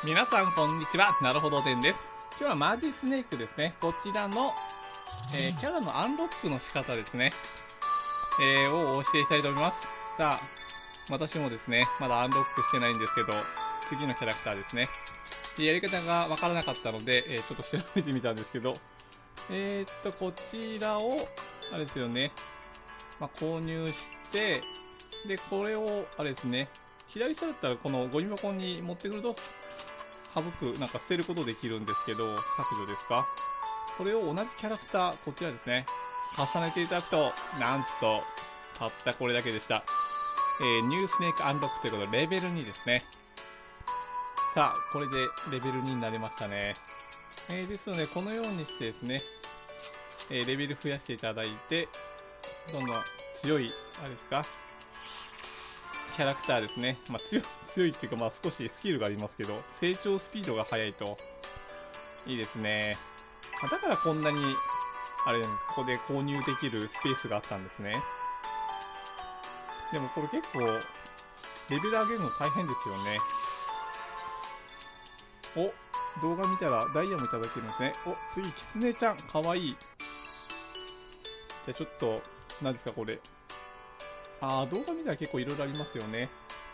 皆さんこんにちは、なるほどでんです。今日はマジスネークですね。こちらの、キャラのアンロックの仕方ですね。をお教えしたいと思います。さあ、私もですね、まだアンロックしてないんですけど、次のキャラクターですね。やり方がわからなかったので、ちょっと調べてみたんですけど、こちらを、あれですよね、購入して、で、これを、あれですね、左下だったらこのゴミ箱に持ってくると、省く、捨てることできるんですけど、削除ですか？これを同じキャラクター、こちらですね、重ねていただくと、なんと、たったこれだけでした。ニュースネークアンロックということで、レベル2ですね。さあ、これでレベル2になりましたね。ですので、このようにしてですね、レベル増やしていただいて、どんどん強い、あれですか、キャラクターですね。強いっていうか、少しスキルがありますけど、成長スピードが速いと、いいですね。だからこんなに、ここで購入できるスペースがあったんですね。でもこれ結構、レベル上げるの大変ですよね。お、動画見たらダイヤもいただけるんですね。お、次、キツネちゃん、かわいい。じゃあちょっと、何ですかこれ。動画見たら結構いろいろありますよね。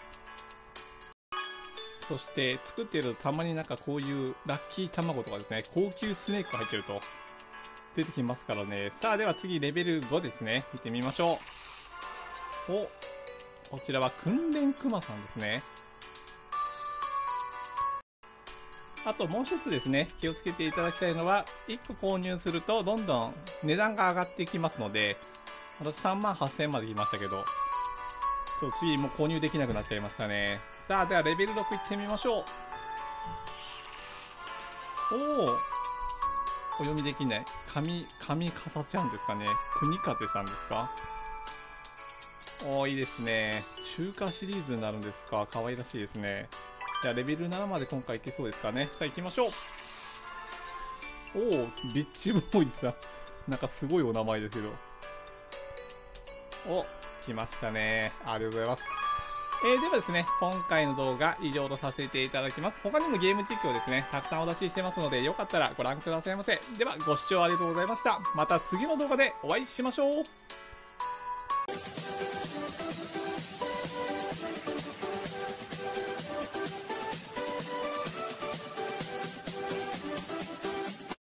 そして作ってるとたまにこういうラッキー卵とかですね、高級スネークが入ってると出てきますからね。さあ、では次レベル5ですね。見てみましょう。こちらは訓練クマさんですね。あともう一つですね、気をつけていただきたいのは、1個購入するとどんどん値段が上がっていきますので、私38,000円まで来ましたけど、次もう購入できなくなっちゃいましたね。さあ、ではレベル6いってみましょう。お読みできない。神かさちゃんですかね。国風さんですか？いいですね。中華シリーズになるんですか？可愛らしいですね。じゃあレベル7まで今回いけそうですかね。さあ行きましょう。ビッチボーイさん。すごいお名前ですけど。来ましたね。ありがとうございます。ではですね、今回の動画以上とさせていただきます。他にもゲーム実況ですね、たくさんお出ししてますので、よかったらご覧くださいませ。では、ご視聴ありがとうございました。また次の動画でお会いしましょう。